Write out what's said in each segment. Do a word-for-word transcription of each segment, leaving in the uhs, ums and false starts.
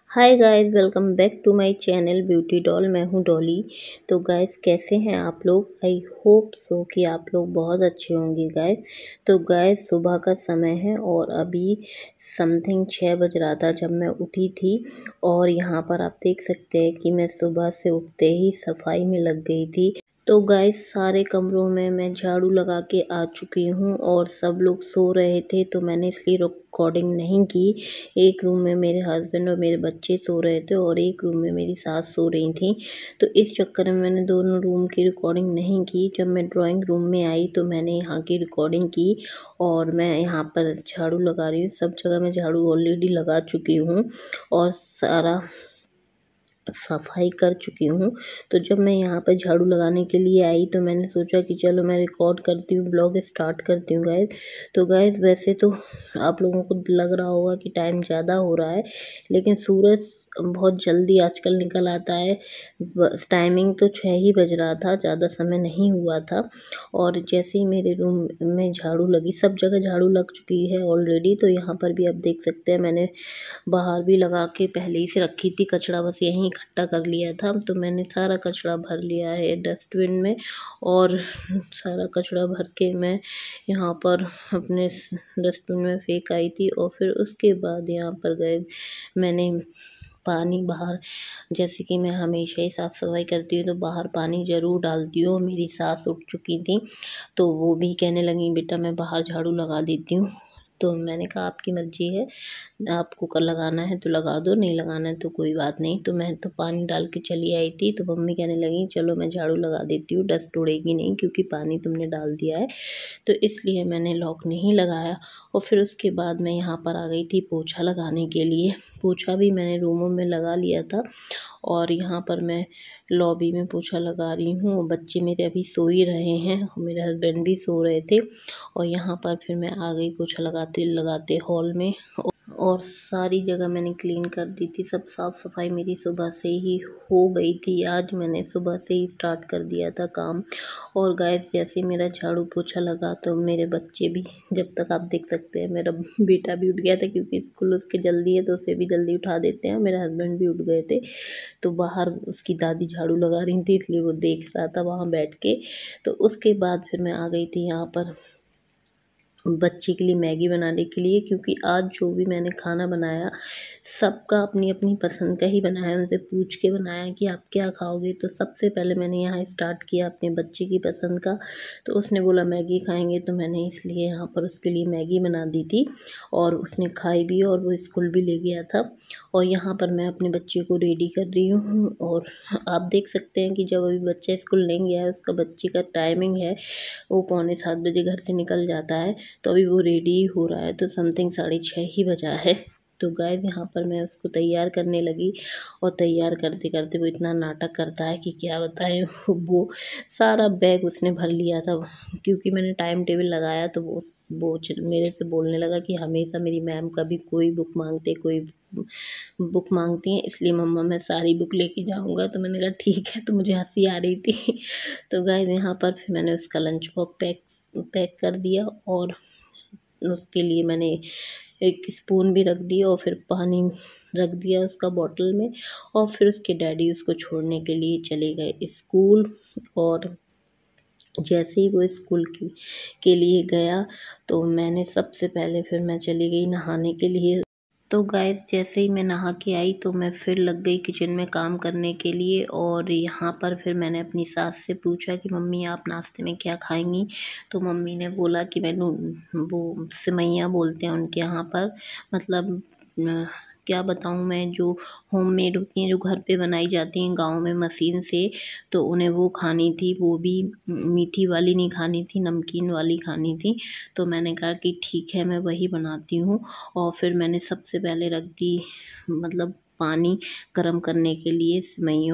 Hi guys, welcome back to my channel beauty doll. मैं हूं डॉली। तो गाइस, कैसे हैं आप लोग? आई होप सो कि आप लोग बहुत अच्छे होंगे गाइस। तो गाइस, सुबह का समय है और अभी समथिंग छः बज रहा था जब मैं उठी थी। और यहाँ पर आप देख सकते हैं कि मैं सुबह से उठते ही सफाई में लग गई थी। तो गाइस, सारे कमरों में मैं झाड़ू लगा के आ चुकी हूँ और सब लोग सो रहे थे, तो मैंने इसलिए रिकॉर्डिंग नहीं की। एक रूम में मेरे हस्बैंड और मेरे बच्चे सो रहे थे और एक रूम में मेरी सास सो रही थी। तो इस चक्कर में मैंने दोनों रूम की रिकॉर्डिंग नहीं की। जब मैं ड्राइंग रूम में आई तो मैंने यहाँ की रिकॉर्डिंग की और मैं यहाँ पर झाड़ू लगा रही हूँ। सब जगह मैं झाड़ू ऑलरेडी लगा चुकी हूँ और सारा सफाई कर चुकी हूँ। तो जब मैं यहाँ पर झाड़ू लगाने के लिए आई तो मैंने सोचा कि चलो मैं रिकॉर्ड करती हूँ, ब्लॉग स्टार्ट करती हूँ गाइस। तो गाइस, वैसे तो आप लोगों को लग रहा होगा कि टाइम ज़्यादा हो रहा है, लेकिन सूरज बहुत जल्दी आजकल निकल आता है। बस टाइमिंग तो छः ही बज रहा था, ज़्यादा समय नहीं हुआ था। और जैसे ही मेरे रूम में झाड़ू लगी, सब जगह झाड़ू लग चुकी है ऑलरेडी। तो यहाँ पर भी आप देख सकते हैं, मैंने बाहर भी लगा के पहले ही से रखी थी। कचरा बस यहीं इकट्ठा कर लिया था, तो मैंने सारा कचरा भर लिया है डस्टबिन में। और सारा कचरा भर के मैं यहाँ पर अपने डस्टबिन में फेंक आई थी। और फिर उसके बाद यहाँ पर गए मैंने पानी बाहर, जैसे कि मैं हमेशा ही साफ़ सफाई करती हूँ तो बाहर पानी ज़रूर डालती हूँ। मेरी सास उठ चुकी थी तो वो भी कहने लगी, बेटा मैं बाहर झाड़ू लगा देती हूँ। तो मैंने कहा आपकी मर्जी है, आपको कर लगाना है तो लगा दो, नहीं लगाना है तो कोई बात नहीं। तो मैं तो पानी डाल के चली आई थी, तो मम्मी कहने लगी चलो मैं झाड़ू लगा देती हूँ, डस्ट उड़ेगी नहीं क्योंकि पानी तुमने डाल दिया है। तो इसलिए मैंने लॉक नहीं लगाया। और फिर उसके बाद मैं यहाँ पर आ गई थी पोछा लगाने के लिए। पोछा भी मैंने रूमों में लगा लिया था और यहाँ पर मैं लॉबी में पोछा लगा रही हूँ। और बच्चे मेरे अभी सो ही रहे हैं, मेरे हस्बैंड भी सो रहे थे। और यहाँ पर फिर मैं आ गई पोछा लगाते लगाते हॉल में। और सारी जगह मैंने क्लीन कर दी थी, सब साफ़ सफाई मेरी सुबह से ही हो गई थी। आज मैंने सुबह से ही स्टार्ट कर दिया था काम। और गाइस, जैसे मेरा झाड़ू पोछा लगा तो मेरे बच्चे भी, जब तक आप देख सकते हैं मेरा बेटा भी उठ गया था क्योंकि स्कूल उसके जल्दी है तो उसे भी जल्दी उठा देते हैं। मेरे हस्बैंड भी उठ गए थे, तो बाहर उसकी दादी झाड़ू लगा रही थी इसलिए वो देख रहा था वहाँ बैठ के। तो उसके बाद फिर मैं आ गई थी यहाँ पर बच्चे के लिए मैगी बनाने के लिए, क्योंकि आज जो भी मैंने खाना बनाया सबका अपनी अपनी पसंद का ही बनाया। उनसे पूछ के बनाया कि आप क्या खाओगे। तो सबसे पहले मैंने यहाँ स्टार्ट किया अपने बच्चे की पसंद का। तो उसने बोला मैगी खाएंगे, तो मैंने इसलिए यहाँ पर उसके लिए मैगी बना दी थी और उसने खाई भी और वो स्कूल भी ले गया था। और यहाँ पर मैं अपने बच्चे को रेडी कर रही हूँ। और आप देख सकते हैं कि जब अभी बच्चा स्कूल नहीं गया है, उसका बच्चे का टाइमिंग है वो पौने सात बजे घर से निकल जाता है। तो अभी वो रेडी हो रहा है, तो समथिंग साढ़े छः ही बजा है। तो गाइस, यहाँ पर मैं उसको तैयार करने लगी और तैयार करते करते वो इतना नाटक करता है कि क्या बताएं। वो सारा बैग उसने भर लिया था, क्योंकि मैंने टाइम टेबल लगाया। तो वो वो मेरे से बोलने लगा कि हमेशा मेरी मैम कभी कोई बुक मांगते कोई बुक मांगती हैं, इसलिए मम्मा मैं सारी बुक लेके जाऊंगा। तो मैंने कहा ठीक है, तो मुझे हंसी आ रही थी। तो गाइस, यहाँ पर फिर मैंने उसका लंच बॉक्स पैक पैक कर दिया और उसके लिए मैंने एक स्पून भी रख दिया और फिर पानी रख दिया उसका बॉटल में। और फिर उसके डैडी उसको छोड़ने के लिए चले गए स्कूल। और जैसे ही वो स्कूल की के लिए गया तो मैंने सबसे पहले फिर मैं चली गई नहाने के लिए। तो गाइस, जैसे ही मैं नहा के आई तो मैं फिर लग गई किचन में काम करने के लिए। और यहाँ पर फिर मैंने अपनी सास से पूछा कि मम्मी आप नाश्ते में क्या खाएंगी। तो मम्मी ने बोला कि मैंने, वो सिमैया बोलते हैं उनके यहाँ पर, मतलब अ, क्या बताऊँ मैं, जो होममेड होती हैं, जो घर पे बनाई जाती हैं गांव में मशीन से, तो उन्हें वो खानी थी। वो भी मीठी वाली नहीं खानी थी, नमकीन वाली खानी थी। तो मैंने कहा कि ठीक है, मैं वही बनाती हूँ। और फिर मैंने सबसे पहले रख दी, मतलब पानी गर्म करने के लिए, सेवइयों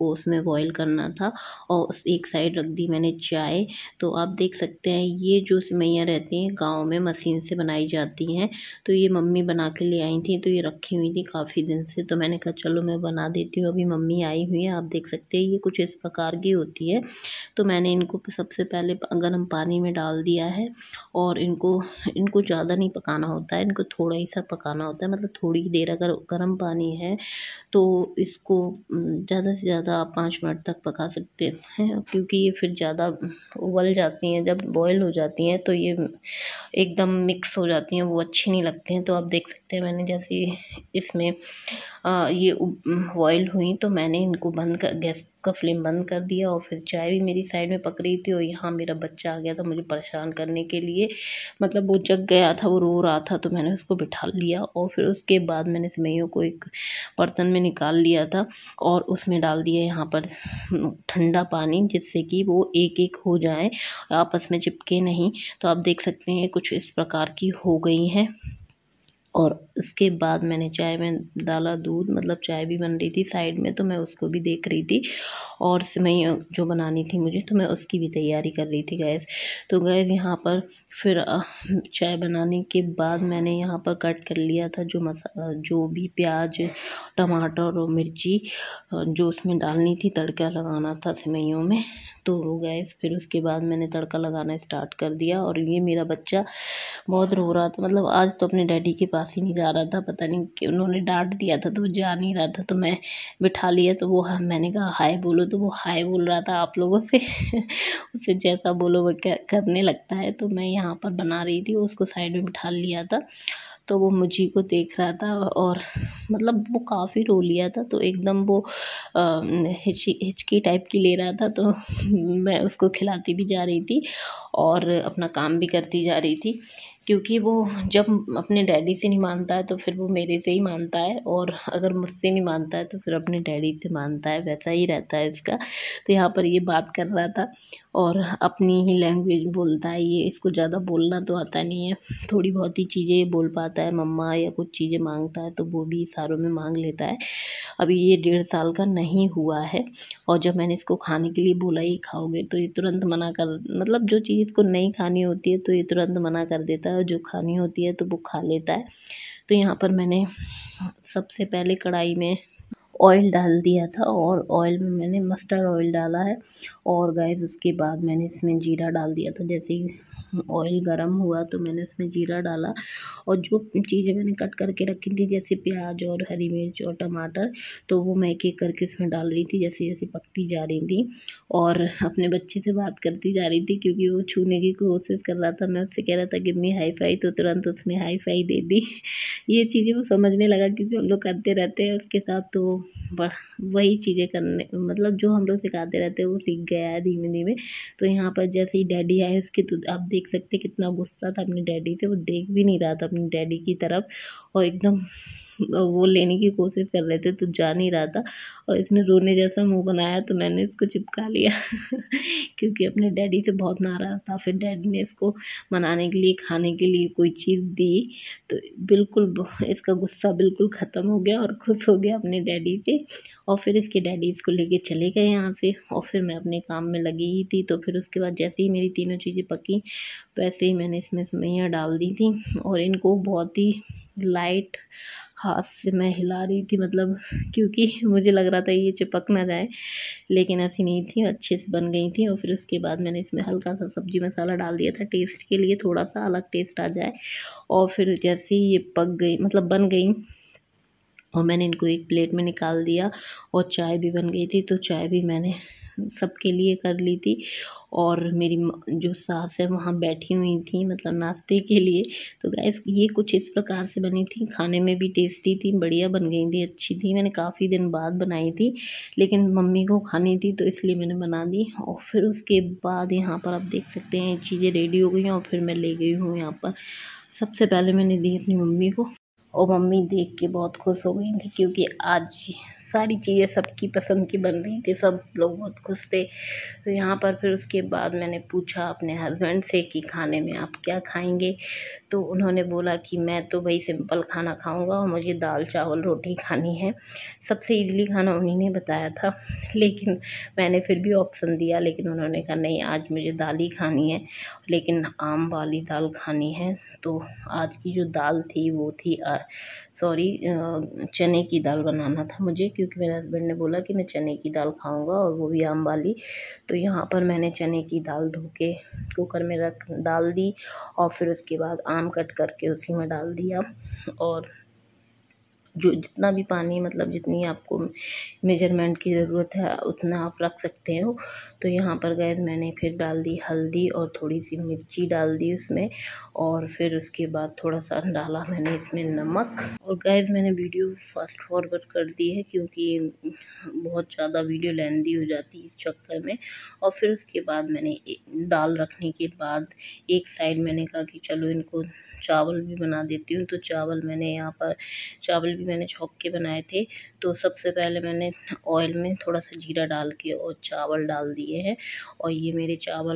को उसमें बॉईल करना था और उस एक साइड रख दी मैंने चाय। तो आप देख सकते हैं ये जो सेवइयाँ रहती हैं गाँव में मशीन से बनाई जाती हैं, तो ये मम्मी बना के ले आई थी, तो ये रखी हुई थी काफ़ी दिन से, तो मैंने कहा चलो मैं बना देती हूँ। अभी मम्मी आई हुई है, आप देख सकते हैं ये कुछ इस प्रकार की होती है। तो मैंने इनको सबसे पहले गर्म पानी में डाल दिया है और इनको इनको ज़्यादा नहीं पकाना होता है, इनको थोड़ा ही सा पकाना होता है, मतलब थोड़ी देर। अगर गर्म पानी है तो इसको ज़्यादा से ज़्यादा आप पाँच मिनट तक पका सकते हैं, क्योंकि ये फिर ज़्यादा उबल जाती हैं, जब बॉयल हो जाती हैं तो ये एकदम मिक्स हो जाती हैं, वो अच्छी नहीं लगती हैं। तो आप देख सकते हैं मैंने जैसे इसमें आ, ये बॉयल हुई तो मैंने इनको बंद कर गैस का फ्लेम बंद कर दिया और फिर चाय भी मेरी साइड में पक रही थी और यहाँ मेरा बच्चा आ गया था मुझे परेशान करने के लिए, मतलब वो जग गया था, वो रो रहा था, तो मैंने उसको बिठा लिया और फिर उसके बाद मैंने सेवइयों को एक बर्तन में निकाल लिया था और उसमें डाल दिया यहाँ पर ठंडा पानी, जिससे कि वो एक एक हो जाए, आपस में चिपके नहीं। तो आप देख सकते हैं कुछ इस प्रकार की हो गई हैं। और उसके बाद मैंने चाय में डाला दूध, मतलब चाय भी बन रही थी साइड में, तो मैं उसको भी देख रही थी और सेवइयाँ जो बनानी थी मुझे, तो मैं उसकी भी तैयारी कर रही थी गैस। तो गैस यहाँ पर फिर चाय बनाने के बाद मैंने यहाँ पर कट कर लिया था जो मसा जो भी प्याज, टमाटर और मिर्ची जो उसमें डालनी थी, तड़का लगाना था सेवइयों में। तो गैस फिर उसके बाद मैंने तड़का लगाना स्टार्ट कर दिया और ये मेरा बच्चा बहुत रो रहा था, मतलब आज तो अपने डैडी के पास ही नहीं जा रहा था, पता नहीं कि उन्होंने डांट दिया था तो वो जा नहीं रहा था। तो मैं बिठा लिया, तो वो मैंने कहा हाय बोलो, तो वो हाय बोल रहा था आप लोगों से उसे जैसा बोलो वो करने लगता है। तो मैं यहाँ पर बना रही थी, उसको साइड में बिठा लिया था, तो वो मुझी को देख रहा था और मतलब वो काफ़ी रो लिया था, तो एकदम वो हिचकी हिचकी टाइप की ले रहा था। तो मैं उसको खिलाती भी जा रही थी और अपना काम भी करती जा रही थी, क्योंकि वो जब अपने डैडी से नहीं मानता है तो फिर वो मेरे से ही मानता है, और अगर मुझसे नहीं मानता है तो फिर अपने डैडी से मानता है, वैसा ही रहता है इसका। तो यहाँ पर ये बात कर रहा था और अपनी ही लैंग्वेज बोलता है ये, इसको ज़्यादा बोलना तो आता नहीं है, थोड़ी बहुत ही चीज़ें बोल पाता है, मम्मा या कुछ चीज़ें मांगता है तो वो भी इशारों में मांग लेता है। अभी ये डेढ़ साल का नहीं हुआ है और जब मैंने इसको खाने के लिए बोला ये खाओगे, तो ये तुरंत मना कर, मतलब जो चीज़ इसको नहीं खानी होती है तो ये तुरंत मना कर देता है और जो खानी होती है तो वो खा लेता है। तो यहाँ पर मैंने सबसे पहले कढ़ाई में ऑयल डाल दिया था और ऑयल में मैंने मस्टर्ड ऑयल डाला है और गैस उसके बाद मैंने इसमें जीरा डाल दिया था। जैसे ही ऑयल गरम हुआ तो मैंने उसमें जीरा डाला और जो चीज़ें मैंने कट करके रखी थी जैसे प्याज और हरी मिर्च और टमाटर, तो वो मैं एक एक करके उसमें डाल रही थी जैसे जैसे पकती जा रही थी और अपने बच्चे से बात करती जा रही थी, क्योंकि वो छूने की कोशिश कर रहा था। मैं उससे कह रहा था गिव मी हाई फाई, तो तुरंत उसने हाई फाई दे दी। ये चीज़ें वो समझने लगा क्योंकि हम लोग करते रहते हैं उसके साथ, तो वही चीज़ें करने, मतलब जो हम लोग सिखाते रहते हैं वो सीख गया है धीमे धीमे। तो यहाँ पर जैसे ही डैडी आए उसके, तो आप देख सकते कितना गुस्सा था अपने डैडी से, वो देख भी नहीं रहा था अपनी डैडी की तरफ और एकदम वो लेने की कोशिश कर रहे थे तो जा नहीं रहा था और इसने रोने जैसा मुंह बनाया, तो मैंने इसको चिपका लिया क्योंकि अपने डैडी से बहुत नाराज़ था। फिर डैडी ने इसको मनाने के लिए खाने के लिए कोई चीज़ दी, तो बिल्कुल इसका गुस्सा बिल्कुल ख़त्म हो गया और खुश हो गया अपने डैडी से। और फिर इसके डैडी इसको लेके चले गए यहाँ से और फिर मैं अपने काम में लगी ही थी। तो फिर उसके बाद जैसे ही मेरी तीनों चीज़ें पकी वैसे ही मैंने इसमें सेवइयाँ डाल दी थी और इनको बहुत ही लाइट हाथ से मैं हिला रही थी, मतलब क्योंकि मुझे लग रहा था ये चिपक ना जाए, लेकिन ऐसी नहीं थी, अच्छे से बन गई थी। और फिर उसके बाद मैंने इसमें हल्का सा सब्ज़ी मसाला डाल दिया था टेस्ट के लिए, थोड़ा सा अलग टेस्ट आ जाए। और फिर जैसे ही ये पक गई, मतलब बन गई, और मैंने इनको एक प्लेट में निकाल दिया और चाय भी बन गई थी। तो चाय भी मैंने सबके लिए कर ली थी और मेरी जो सास है वहाँ बैठी हुई थी, मतलब नाश्ते के लिए। तो गाइस ये कुछ इस प्रकार से बनी थी, खाने में भी टेस्टी थी, बढ़िया बन गई थी, अच्छी थी। मैंने काफ़ी दिन बाद बनाई थी लेकिन मम्मी को खानी थी तो इसलिए मैंने बना दी। और फिर उसके बाद यहाँ पर आप देख सकते हैं चीज़ें रेडी हो गई हैं और फिर मैं ले गई हूँ यहाँ पर। सबसे पहले मैंने दी अपनी मम्मी को और मम्मी देख के बहुत खुश हो गई थी क्योंकि आज सारी चीज़ें सबकी पसंद की बन रही थी, सब लोग बहुत खुश थे। तो यहाँ पर फिर उसके बाद मैंने पूछा अपने हस्बैंड से कि खाने में आप क्या खाएंगे। तो उन्होंने बोला कि मैं तो भाई सिंपल खाना खाऊंगा और मुझे दाल चावल रोटी खानी है। सबसे इजली खाना उन्हीं ने बताया था, लेकिन मैंने फिर भी ऑप्शन दिया, लेकिन उन्होंने कहा नहीं आज मुझे दाल ही खानी है, लेकिन आम वाली दाल खानी है। तो आज की जो दाल थी वो थी सॉरी चने की दाल बनाना था मुझे, क्योंकि मेरे हस्बैंड ने बोला कि मैं चने की दाल खाऊंगा और वो भी आम वाली। तो यहाँ पर मैंने चने की दाल धो के कुकर में रख डाल दी और फिर उसके बाद आम कट करके उसी में डाल दिया। और जो जितना भी पानी मतलब जितनी आपको मेजरमेंट की ज़रूरत है उतना आप रख सकते हो। तो यहाँ पर गैस मैंने फिर डाल दी हल्दी और थोड़ी सी मिर्ची डाल दी उसमें, और फिर उसके बाद थोड़ा सा डाला मैंने इसमें नमक। और गैस मैंने वीडियो फास्ट फॉरवर्ड कर दी है क्योंकि बहुत ज़्यादा वीडियो लेंदी हो जाती है इस चक्कर में। और फिर उसके बाद मैंने दाल रखने के बाद एक साइड मैंने कहा कि चलो इनको चावल भी बना देती हूँ। तो चावल मैंने यहाँ पर चावल भी मैंने छौंक के बनाए थे। तो सबसे पहले मैंने ऑयल में थोड़ा सा जीरा डाल के और चावल डाल दिए हैं, और ये मेरे चावल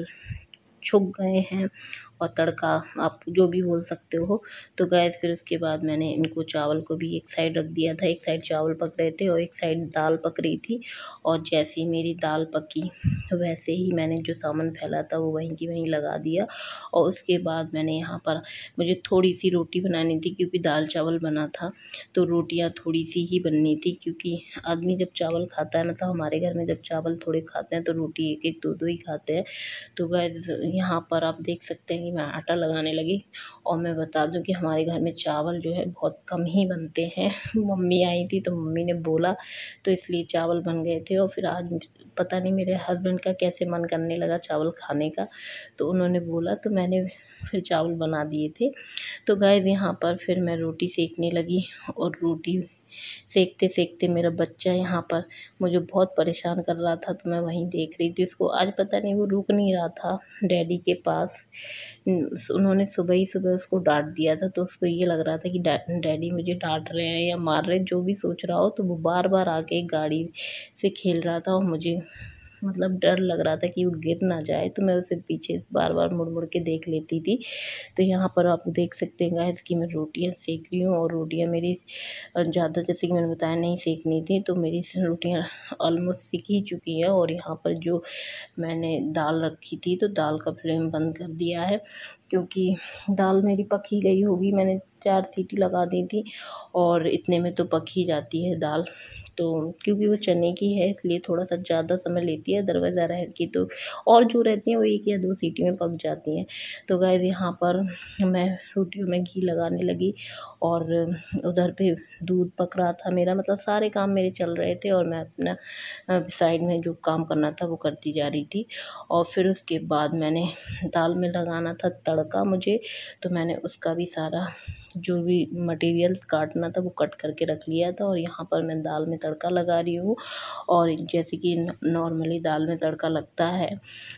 छुक गए हैं, और तड़का आप जो भी बोल सकते हो। तो गैस फिर उसके बाद मैंने इनको चावल को भी एक साइड रख दिया था, एक साइड चावल पक रहे थे और एक साइड दाल पक रही थी। और जैसे ही मेरी दाल पकी वैसे ही मैंने जो सामान फैला था वो वहीं की वहीं लगा दिया। और उसके बाद मैंने यहाँ पर मुझे थोड़ी सी रोटी बनानी थी क्योंकि दाल चावल बना था, तो रोटियाँ थोड़ी सी ही बननी थी, क्योंकि आदमी जब चावल खाता है ना, तो हमारे घर में जब चावल थोड़े खाते हैं तो रोटी एक एक दो दो ही खाते हैं। तो गैस यहाँ पर आप देख सकते हैं कि मैं आटा लगाने लगी। और मैं बता दूं कि हमारे घर में चावल जो है बहुत कम ही बनते हैं मम्मी आई थी तो मम्मी ने बोला तो इसलिए चावल बन गए थे। और फिर आज पता नहीं मेरे हस्बैंड का कैसे मन करने लगा चावल खाने का, तो उन्होंने बोला तो मैंने फिर चावल बना दिए थे। तो गाइस यहाँ पर फिर मैं रोटी सेकने लगी, और रोटी सेकते सेकते मेरा बच्चा यहाँ पर मुझे बहुत परेशान कर रहा था, तो मैं वहीं देख रही थी उसको। आज पता नहीं वो रुक नहीं रहा था डैडी के पास। उन्होंने सुबह ही सुबह उसको डांट दिया था, तो उसको ये लग रहा था कि डैडी मुझे डांट रहे हैं या मार रहे हैं, जो भी सोच रहा हो। तो वो बार बार आके गाड़ी से खेल रहा था और मुझे मतलब डर लग रहा था कि वो गिर ना जाए, तो मैं उसे पीछे बार बार मुड़ मुड़ के देख लेती थी। तो यहाँ पर आप देख सकते हैं गाइस कि मैं रोटियाँ सेक रही हूँ, और रोटियाँ मेरी ज़्यादा जैसे कि मैंने बताया नहीं सेकनी थी, तो मेरी रोटियाँ ऑलमोस्ट सिक ही चुकी हैं। और यहाँ पर जो मैंने दाल रखी थी तो दाल का फ्लेम बंद कर दिया है, क्योंकि दाल मेरी पक ही गई होगी। मैंने चार सीटी लगा दी थी और इतने में तो पक ही जाती है दाल। तो क्योंकि वो चने की है इसलिए थोड़ा सा ज़्यादा समय लेती है, अदरवाइज़ अरहर की तो और जो रहती हैं वो एक या दो सीटी में पक जाती हैं। तो गाइस यहाँ पर मैं रोटियों में घी लगाने लगी, और उधर पे दूध पक रहा था मेरा, मतलब सारे काम मेरे चल रहे थे और मैं अपना साइड में जो काम करना था वो करती जा रही थी। और फिर उसके बाद मैंने दाल में लगाना था तड़का मुझे, तो मैंने उसका भी सारा जो भी मटेरियल काटना था वो कट करके रख लिया था। और यहाँ पर मैं दाल में तड़का लगा रही हूँ, और जैसे कि नॉर्मली दाल में तड़का लगता है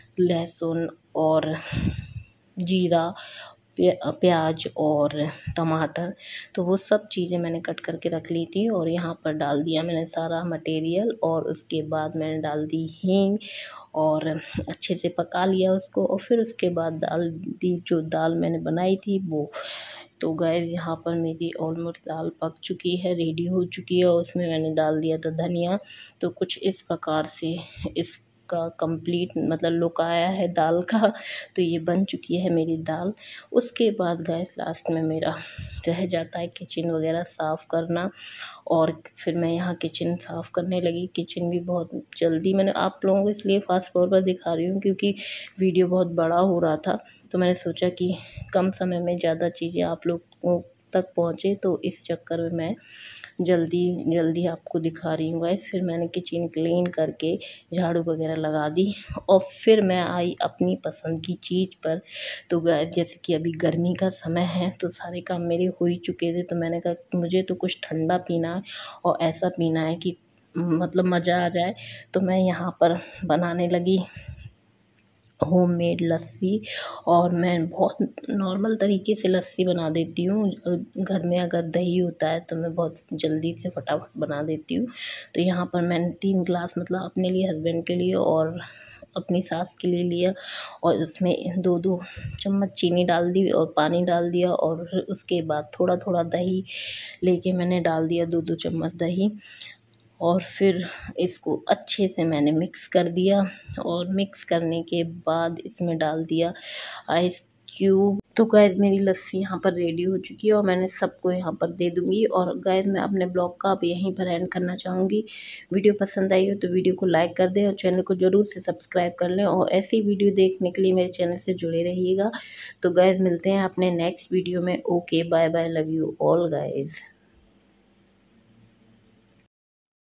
लहसुन और जीरा प्याज और टमाटर, तो वो सब चीज़ें मैंने कट करके रख ली थी। और यहाँ पर डाल दिया मैंने सारा मटेरियल, और उसके बाद मैंने डाल दी हींग और अच्छे से पका लिया उसको। और फिर उसके बाद दाल दी, जो दाल मैंने बनाई थी वो। तो गैस यहाँ पर मेरी ऑलमोस्ट दाल पक चुकी है, रेडी हो चुकी है, और उसमें मैंने डाल दिया था धनिया। तो कुछ इस प्रकार से इस का कंप्लीट मतलब लुक आया है दाल का। तो ये बन चुकी है मेरी दाल। उसके बाद गैस लास्ट में मेरा रह जाता है किचन वगैरह साफ़ करना, और फिर मैं यहाँ किचन साफ़ करने लगी। किचन भी बहुत जल्दी मैंने आप लोगों को इसलिए फास्ट फॉरवर्ड दिखा रही हूँ क्योंकि वीडियो बहुत बड़ा हो रहा था, तो मैंने सोचा कि कम समय में ज़्यादा चीज़ें आप लोगों तक पहुँचे, तो इस चक्कर में मैं जल्दी जल्दी आपको दिखा रही हूँ गाइस। फिर मैंने किचन क्लीन करके झाड़ू वगैरह लगा दी, और फिर मैं आई अपनी पसंद की चीज़ पर। तो गाइस जैसे कि अभी गर्मी का समय है तो सारे काम मेरे हो ही चुके थे, तो मैंने कहा मुझे तो कुछ ठंडा पीना है और ऐसा पीना है कि मतलब मज़ा आ जाए। तो मैं यहाँ पर बनाने लगी होममेड लस्सी। और मैं बहुत नॉर्मल तरीके से लस्सी बना देती हूँ। घर में अगर दही होता है तो मैं बहुत जल्दी से फटाफट बना देती हूँ। तो यहाँ पर मैंने तीन ग्लास मतलब अपने लिए, हस्बैंड के लिए और अपनी सास के लिए लिया, और उसमें दो दो चम्मच चीनी डाल दी और पानी डाल दिया, और उसके बाद थोड़ा थोड़ा दही लेके मैंने डाल दिया, दो दो चम्मच दही। और फिर इसको अच्छे से मैंने मिक्स कर दिया, और मिक्स करने के बाद इसमें डाल दिया आइस क्यूब। तो गाइस मेरी लस्सी यहाँ पर रेडी हो चुकी है और मैंने सबको यहाँ पर दे दूँगी। और गाइस मैं अपने ब्लॉग का अब यहीं पर एंड करना चाहूँगी। वीडियो पसंद आई हो तो वीडियो को लाइक कर दें और चैनल को ज़रूर से सब्सक्राइब कर लें, और ऐसी वीडियो देखने के लिए मेरे चैनल से जुड़े रहिएगा। तो गाइस मिलते हैं अपने नेक्स्ट वीडियो में। Okay, bye bye, love you all guys.